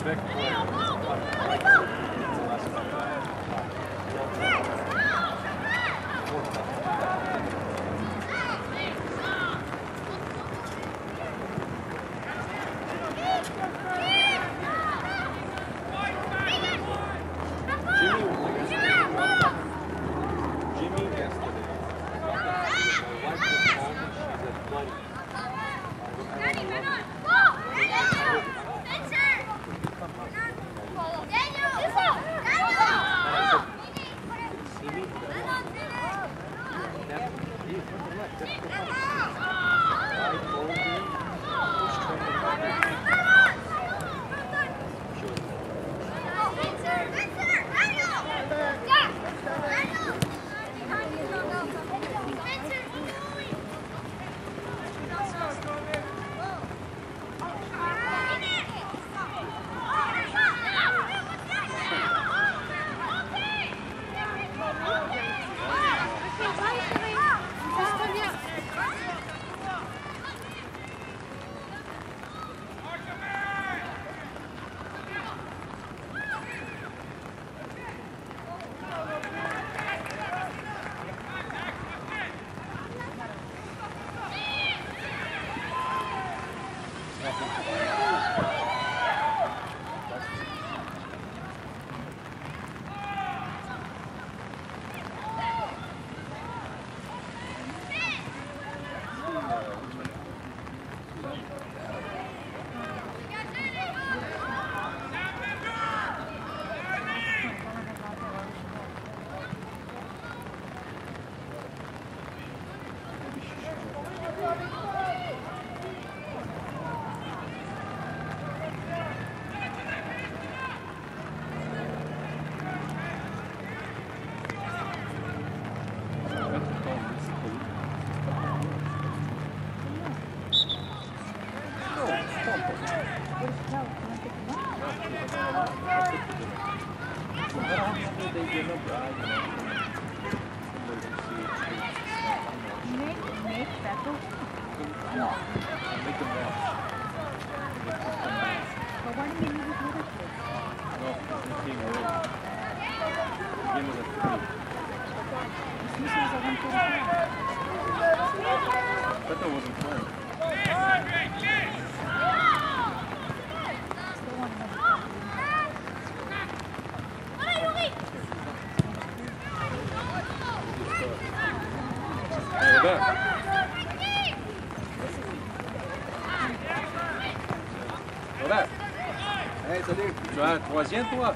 Hey, salut. Tu as un troisième, toi?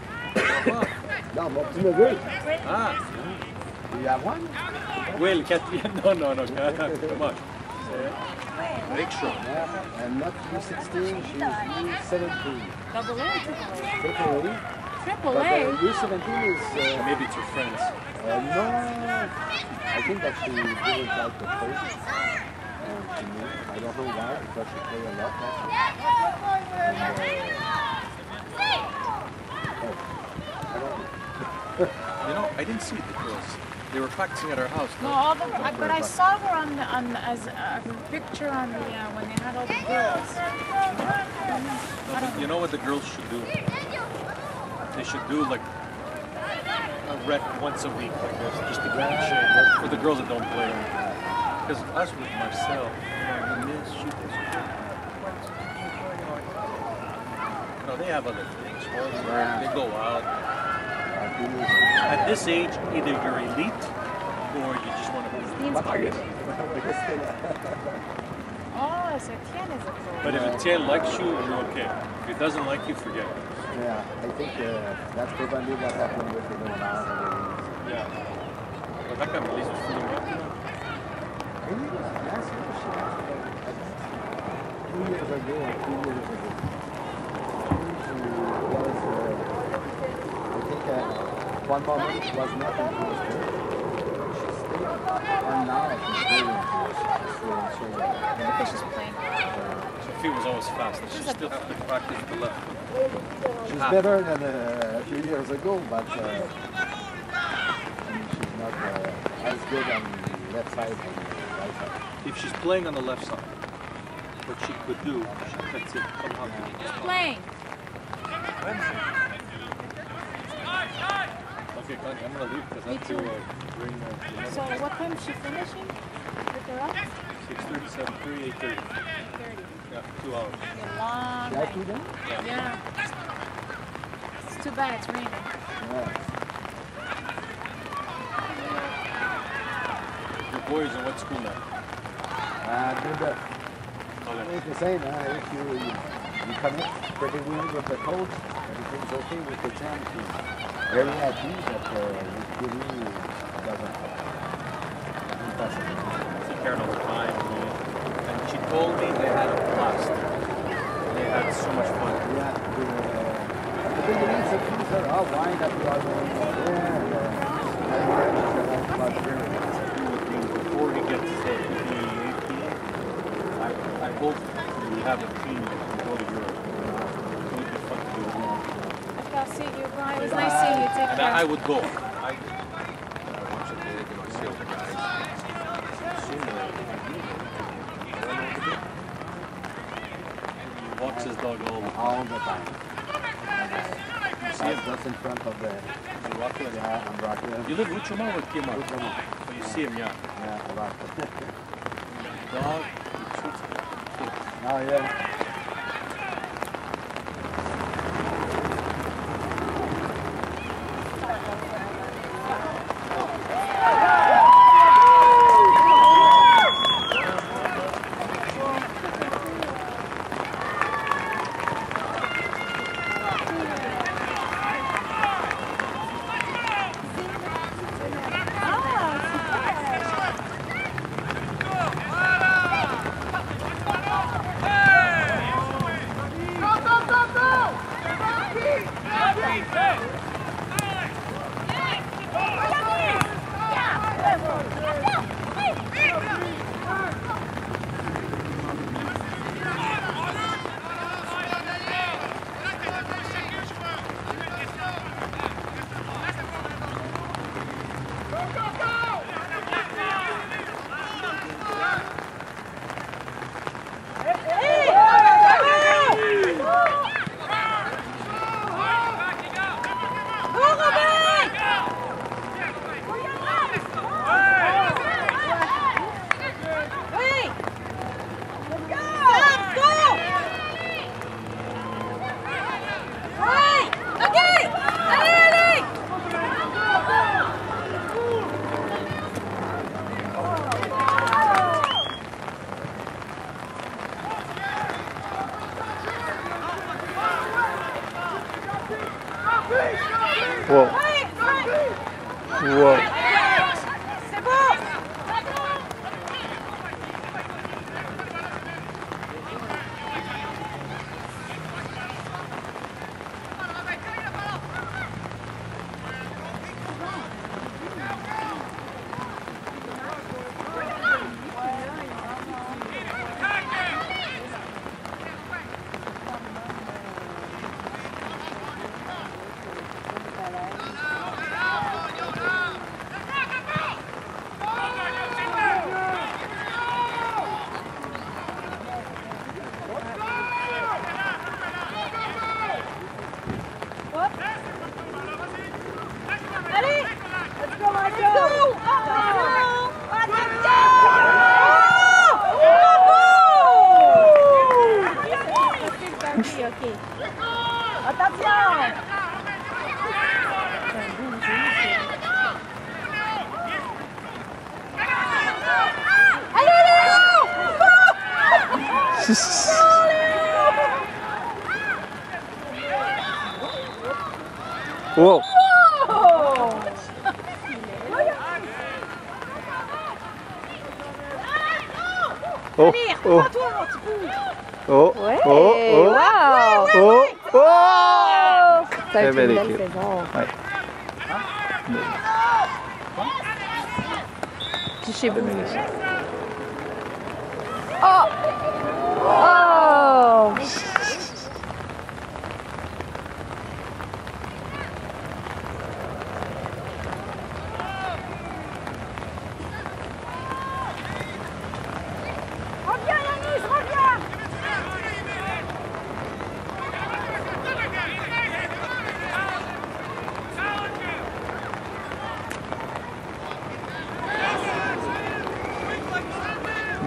Non, mon petit neveu. Ah. Il a one? Oui, le quatrième. Non, comment? Rickshaw. Yeah, and not U16, she's U17. Double A or triple A? Triple A. Triple But A? U17 is... Maybe it's her friends. no, I think that she didn't like the coach. To me. I don't know why, because she played a lot last year. You know, I didn't see the girls. They were practicing at our house. No, but I saw her on as a picture on the when they had all the girls. You know what the girls should do? They should do like a rep once a week like this, just to get in shape. For the girls that don't play. Because us with Marcel, no, they have other things. They go out. At this age, either you're elite or you just want to play. Oh, so Etienne is a pro. But if Etienne likes you, you're okay. If he doesn't like you, forget it. Yeah, I think that's probably what happened with the Leonardo. Yeah. But that guy believes it's fully up. 2 years ago or 3 years ago. One moment she was not interested. She stayed, and now she's very interested. Because she's playing. Her feet was always fast, and she still has to practice the left foot. She's better than a few years ago, but I mean, she's not as good on the left side as on the right side. If she's playing on the left side, what she could do, that's it. She's playing. Wednesday. Okay, Connie, I'm gonna leave because I have to bring the So what time is she finishing? Pick her up? 6:30, 7:30, 8:30. 8:30. Yeah, 2 hours. A long Should I night. do them? Yeah. It's too bad it's raining. Yeah. Your boys in what school now? They're good. Okay. It's the same. If you connect pretty well with the coach, everything's okay with the champ. He's very happy that we really doesn't impossible. Take care all the time. And she told me they had a blast. They had so much fun. Yeah. I think the needs of things are all why that we are going Before he gets to the 18, I hope we have a team that can go to Europe. It would be fun to do. Okay, I'll see you. Bye. It was nice seeing you. Take And care. I would go. Watch it there, you know, see all the guys. He walks his dog all the time. all the time. You see him? Just in front of the Rockland. yeah, I'm rocking. You live with your mom or Kima? Which one? But you see him, yeah. Yeah, I'm rocking. Dog, he treats him. Oh yeah. Whoa. Whoa. Whoa. Oh, oh. Oh, Ouais, oh, oh, wow. oh, oh. Ça va être Très belle une belle équipe. saison. Ouais. Touchez vous. Très belle équipe. Oh! Oh!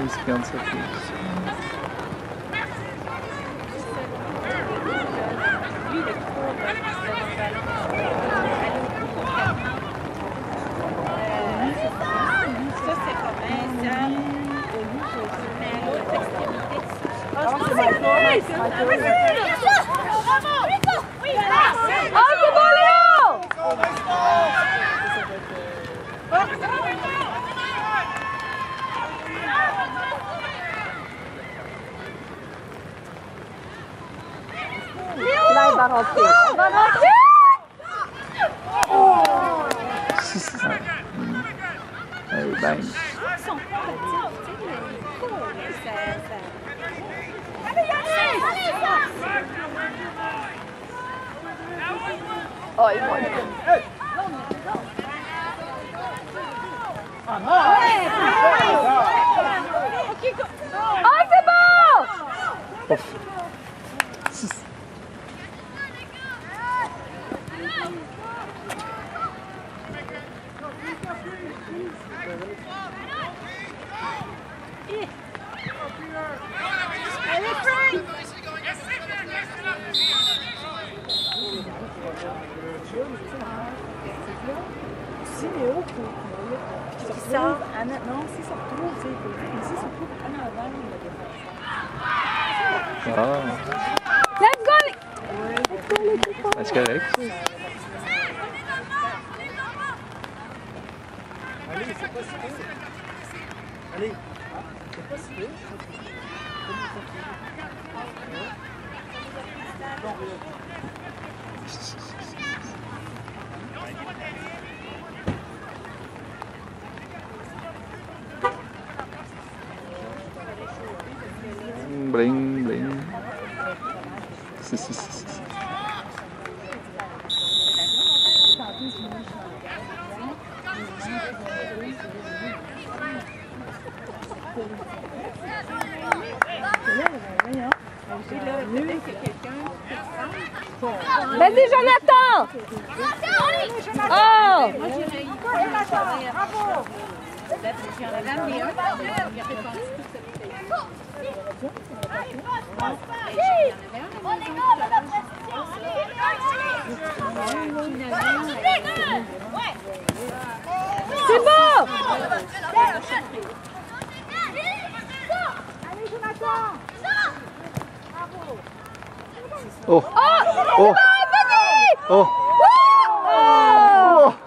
57 minutes. Lui, le cours, ça, c'est pas bien, ça. Mais l'autre extrémité. Ah, c'est bon, Léo! Là, il va rentrer. Il va rentrer! Allez, bang. Ils sont pas petits, tu sais, les cours, ça... Oh, il va aller. Ah, c'est bon! Ouf. Si Léo qui sort à non, si ça retrouve, tu sais, mais si ça retrouve en avant, il va défendre. Ah. Let's go! C'est correct. Allez, c'est pas si pire. Allez, c'est pas si pire. Bling, bling. Vas-y, Jonathan! Oh! Moi, j'irais y bravo! J'en avais amené un, il a répondu tout ce que C'est bon! Allez, Jonathan! Oh! Oh! Oh! Oh! Oh!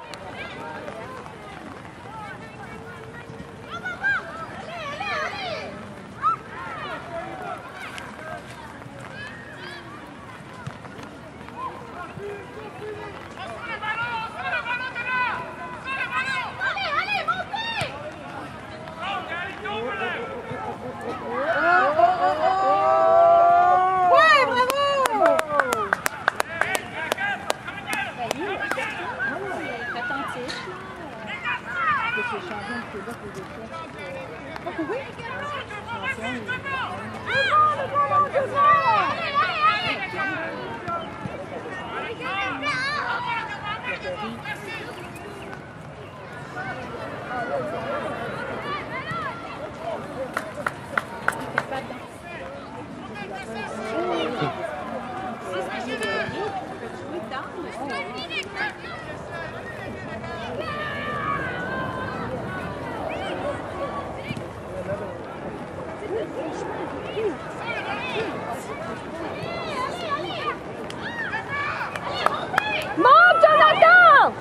Monte, Jonathan!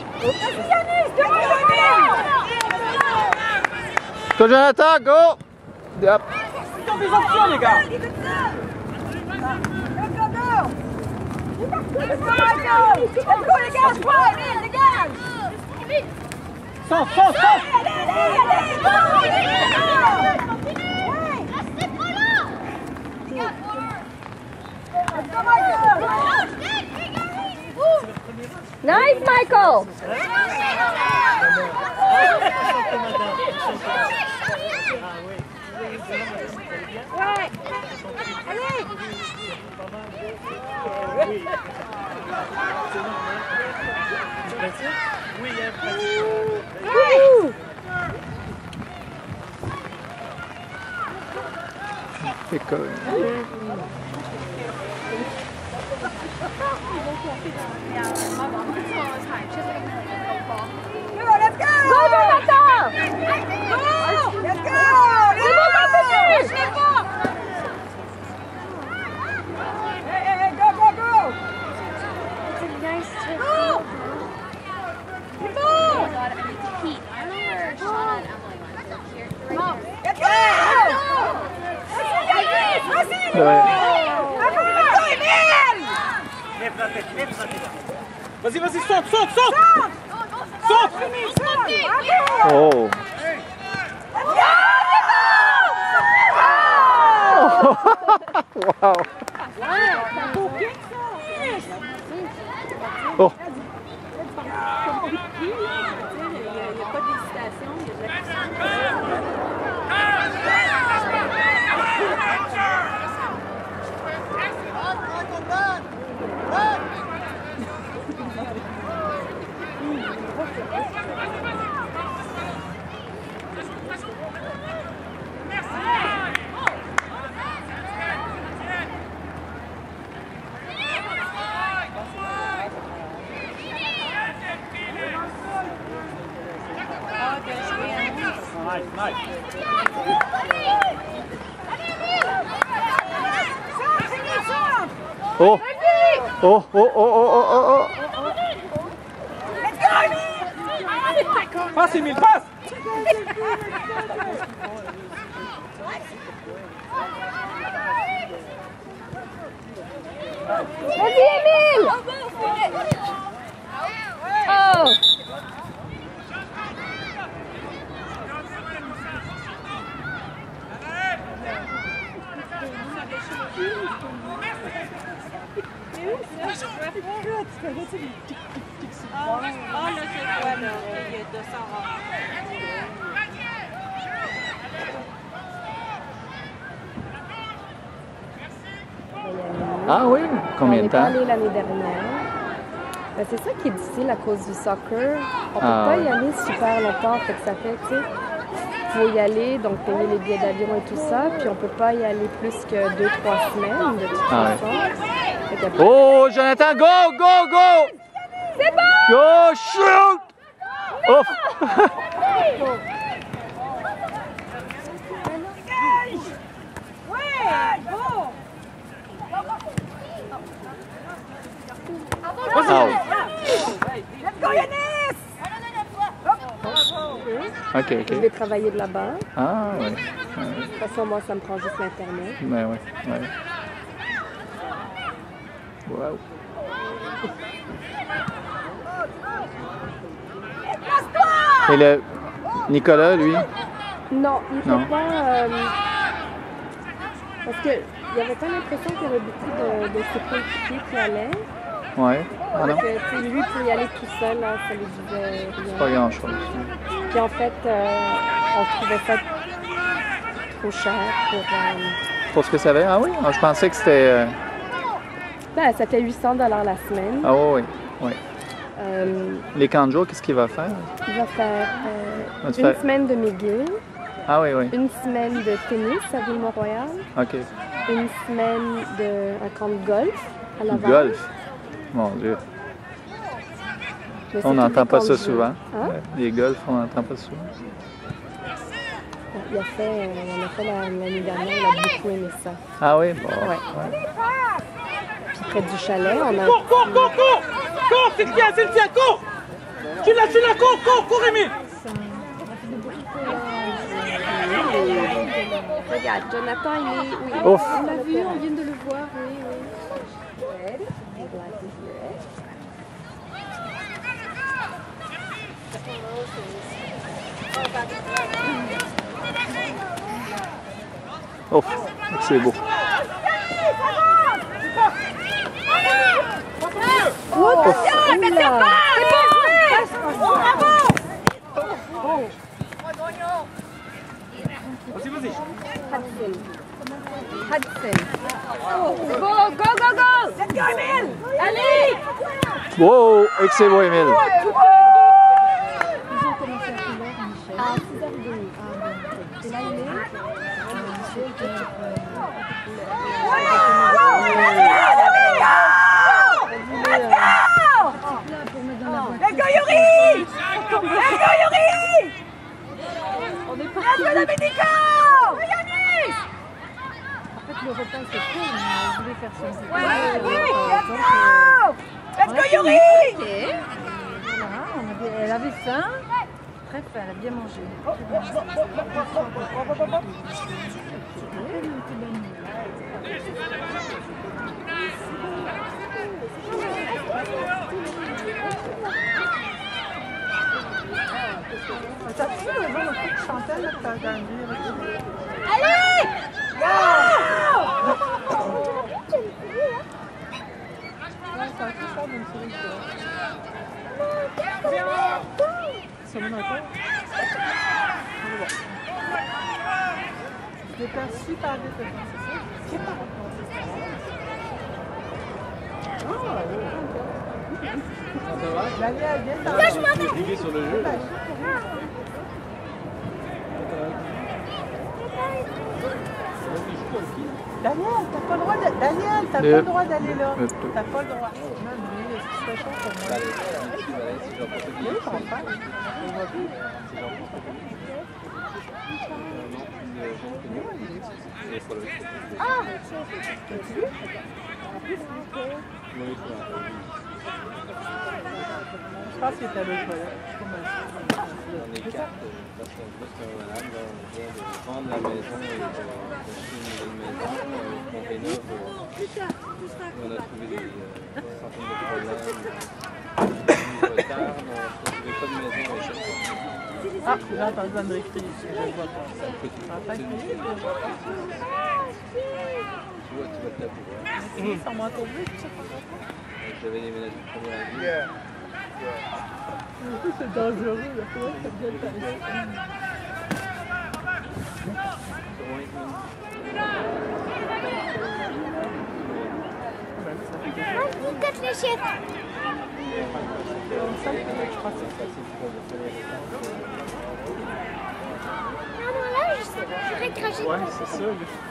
Go, Jonathan, go! Yep. Nice, Michael! École. Let's go, Jonathan! Go! Let's go! C'est bon, continue! Hey, go, go, go! Go! Vas-y, vas-y, saute, saute, saute! Saute! Oh! Wow! Oh! Il n'y a pas d'hésitation, il y a de l'action. Nice, nice. Oh! Oh! Oh! Oh! Oh! Oh! Passe, Emile, passe! Vas-y, Emile! Oh! Ah, là, c'est quoi, là? Il y a 200 rangs. Ah oui? Combien de temps? On est allé l'année dernière. Ben, c'est ça qui est difficile à cause du soccer. On peut Ah pas ouais. y aller super longtemps, fait que ça fait, tu sais, faut y aller, donc payer les billets d'avion et tout ça, puis on peut pas y aller plus que 2-3 semaines de toute Ah ouais. façon. Fait que- Oh! Jonathan, go! Go! Go! C'est bon! Go! Shoot! Oh! Out. Ok, Je ok. vais travailler de là-bas. Ah, ouais. De toute façon, moi, ça me prend juste l'Internet. Ben ouais, ouais. Wow. Et le Nicolas, lui? Non, il ne Non. fait pas... parce qu'il n'y avait pas l'impression qu'il y avait beaucoup de ses coéquipiers qui allaient. Ouais. Ah non? Donc, tu sais, lui, pour y aller tout seul, là, ça lui disait Pas rien. grand-chose. Puis en fait, on trouvait ça trop cher Pour ce que ça avait? Ah oui? Ah, je pensais que c'était... Ben, ça fait 800 $ la semaine. Ah oui, oui. Oui. Euh, Les camps de jour, qu'est-ce qu'il va faire? il va faire Va-tu une faire- semaine de McGill, Ah oui, oui. une semaine de tennis à Ville-Mont-Royal, OK. une semaine de un camp de golf à Laval. Golf. Mon Dieu. Mais c'est On tous n'entend des pas camps ça de jour. souvent. Hein? Les golfs, on n'entend pas souvent. On a fait l'année dernière, il a beaucoup aimé ça. Ah oui? Bon. Ouais. Ouais. Puis près du chalet, on a... Cours, cours, cours, cours! Cours, c'est le tien, cours! Tu l'as, cours, cours, Emile! Regarde, Jonathan, il est... Oui, Ouf. on l'a vu, on vient de le voir, oui, oui. Good. I'm glad to hear it. Oh, c'est beau. Vas-y, vas-y. Hudson. Go, go, go, go! Let's go, Emile! Allez! Wow! Excellent, Emile. À 6h30. Et là, il est. Let's go Yuri! Let's go Yuri! On est pas. Let's go Domenico! En fait, le repas c'est cool, mais je voulais faire son petit. Let's go! Let's go Yuri! Voilà, elle avait faim. Bref, elle a bien mangé. T'as vu le genre de truc Chantal là, que t'as gagné? Allez! C'est un peu ça, même si c'est mon appel. Je l'ai perdu super vite, c'est ça? C'est pas Daniel, viens t'en Cliquez sur le jeu. Daniel, t'as pas le droit de... Daniel, t'as pas le droit d'aller là. T'as pas le droit. Non, mais est-ce que c'est chaud pour moi? Oui, ton frère. On va plus. Ah! Je pense qu'il était à l'autre toilette. On est 4 parce qu'on veut c'est un malade. On vient de vendre la maison et d'acheter une nouvelle maison qu'on rénove. On a trouvé des centaines de problèmes, du retard, on ne trouvait pas de maison à chaque fois. Ah, j'ai entendu André crier ici, je le vois pas. Ça me coûte En fait, tu vois, tu vas te la pouvoir. ils sont manteaux bleus, tout ça. J'avais déménagé le premier avis. C'est dangereux, là. Faut que ça vienne par ici. Quatre les chiens. Non, non, là, je vais cracher. Ouais, c'est ça.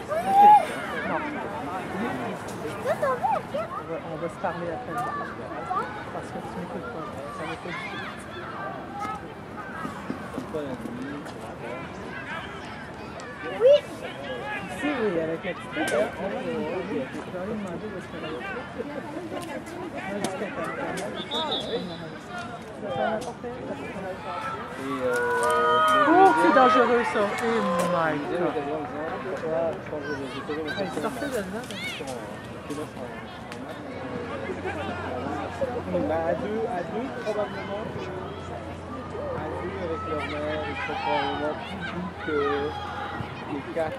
Non, t'en veux, regarde. On va se parler après. Parce que tu m'écoutes pas. Ça va pas du tout. Oui. Ici, oui, avec la petite tête. Je vais aller demander où est-ce qu'elle est. Moi, je sais oh, c'est dangereux ça. Oh my god. Elle sortait de là. À deux, probablement. À deux avec leur mère, ils sont probablement plus doux que les quatre.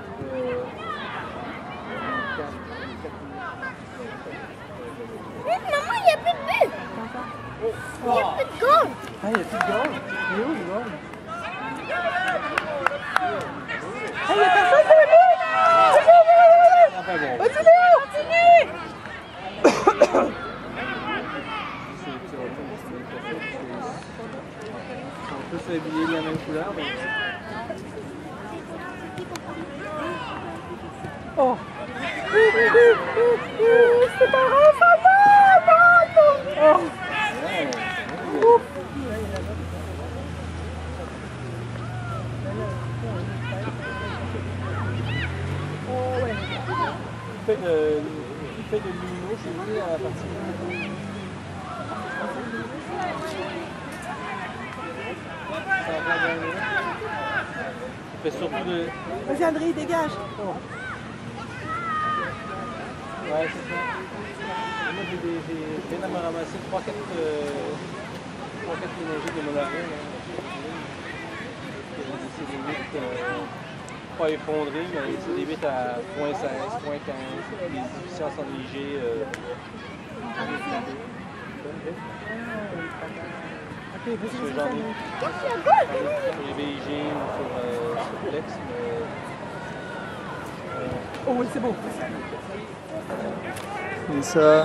Maman, il n'y a plus de but. Il n'y a plus de goal. Ah, il n'y a plus de goal. Il est où le goal? Ah, il y a personne sur le but! Continue! On peut s'habiller de la même couleur. Mais... Oh! C'est pas grave, ça va! Oh! Il fait de lumineux chez lui à partir de... Il fait surtout de... Vas-y, André, dégage! Oh. Ouais, c'est ça. Et moi, j'ai viens de me ramasser 3-4 ménagers de Monaco. C'est des vitres pas effondrées, mais c'est des vitres à 0.16, 0.15, des efficiences enneigées. Ok, vas-y, J'en ai sur les BIG ou sur Flex. Oh oui, c'est beau. Et ça.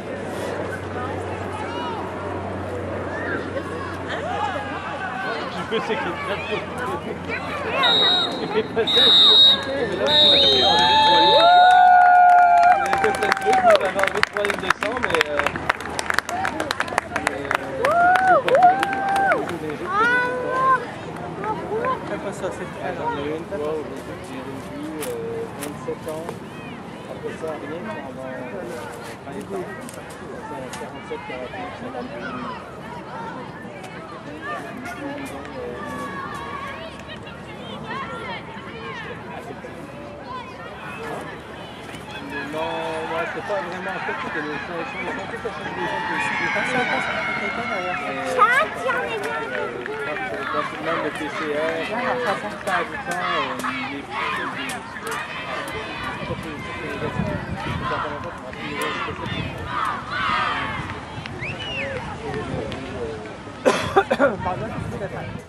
J'ai peu c'est qu'il est très mais là, il a fait plein de trucs, il avait enlevé 3 livres de sang, mais Pas ça, c'est très j'en ai eu une fois au début que j'ai revu 27 ans. Après ça, rien pendant 20 ans. C'est 47, 48, 51. Non, c'est pas vraiment fait, ils sont tous à chaque des gens quand tu demandes le PCR, la plupart du temps, il est Pardon, c'est